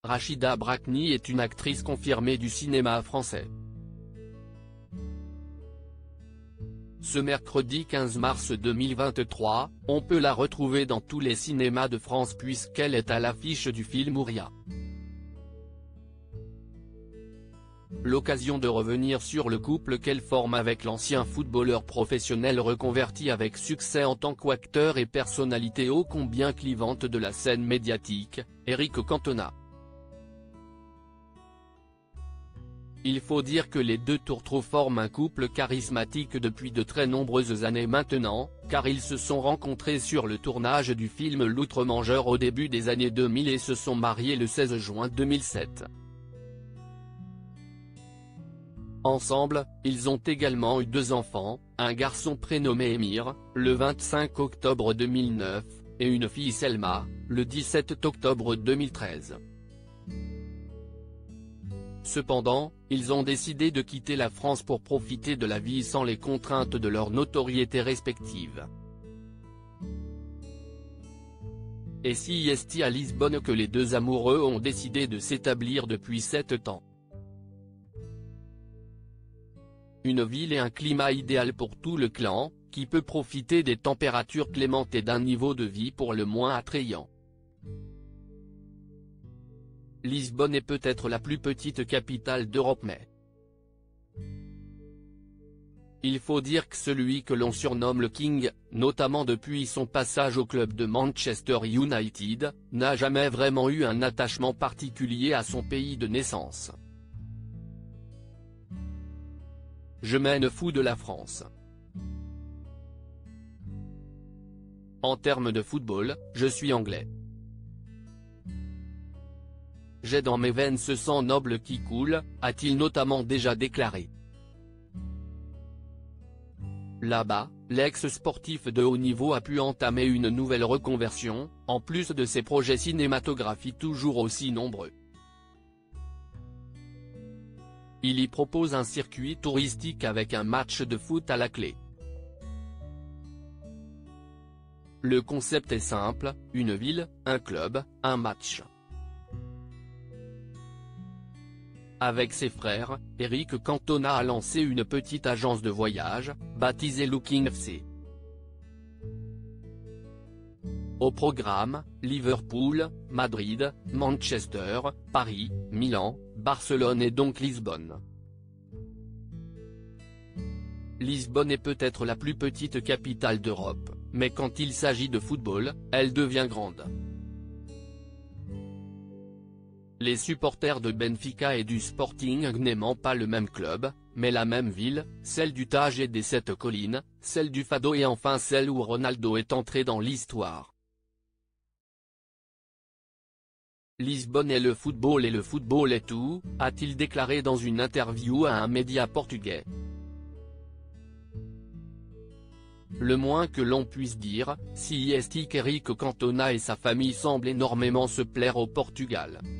Rachida Brakni est une actrice confirmée du cinéma français. Ce mercredi 15 mars 2023, on peut la retrouver dans tous les cinémas de France puisqu'elle est à l'affiche du film Ouria. L'occasion de revenir sur le couple qu'elle forme avec l'ancien footballeur professionnel reconverti avec succès en tant qu'acteur et personnalité ô combien clivante de la scène médiatique, Éric Cantona. Il faut dire que les deux tourtereaux forment un couple charismatique depuis de très nombreuses années maintenant, car ils se sont rencontrés sur le tournage du film L'Outre-Mangeur au début des années 2000 et se sont mariés le 16 juin 2007. Ensemble, ils ont également eu 2 enfants, un garçon prénommé Émir, le 25 octobre 2009, et une fille Selma, le 17 octobre 2013. Cependant, ils ont décidé de quitter la France pour profiter de la vie sans les contraintes de leur notoriété respective. Et si est à Lisbonne que les deux amoureux ont décidé de s'établir depuis 7 ans. Une ville et un climat idéal pour tout le clan, qui peut profiter des températures clémentes et d'un niveau de vie pour le moins attrayant. Lisbonne est peut-être la plus petite capitale d'Europe mais il faut dire que celui que l'on surnomme le King, notamment depuis son passage au club de Manchester United, n'a jamais vraiment eu un attachement particulier à son pays de naissance. Je mène fou de la France. En termes de football, je suis anglais. J'ai dans mes veines ce sang noble qui coule, a-t-il notamment déjà déclaré. Là-bas, l'ex-sportif de haut niveau a pu entamer une nouvelle reconversion, en plus de ses projets cinématographiques toujours aussi nombreux. Il y propose un circuit touristique avec un match de foot à la clé. Le concept est simple, une ville, un club, un match. Avec ses frères, Éric Cantona a lancé une petite agence de voyage, baptisée Looking FC. Au programme, Liverpool, Madrid, Manchester, Paris, Milan, Barcelone et donc Lisbonne. Lisbonne est peut-être la plus petite capitale d'Europe, mais quand il s'agit de football, elle devient grande. Les supporters de Benfica et du Sporting n'aimant pas le même club, mais la même ville, celle du Tage et des 7 collines, celle du Fado et enfin celle où Ronaldo est entré dans l'histoire. Lisbonne est le football et le football est tout, a-t-il déclaré dans une interview à un média portugais. Le moins que l'on puisse dire, si est qu'Éric Cantona et sa famille semblent énormément se plaire au Portugal.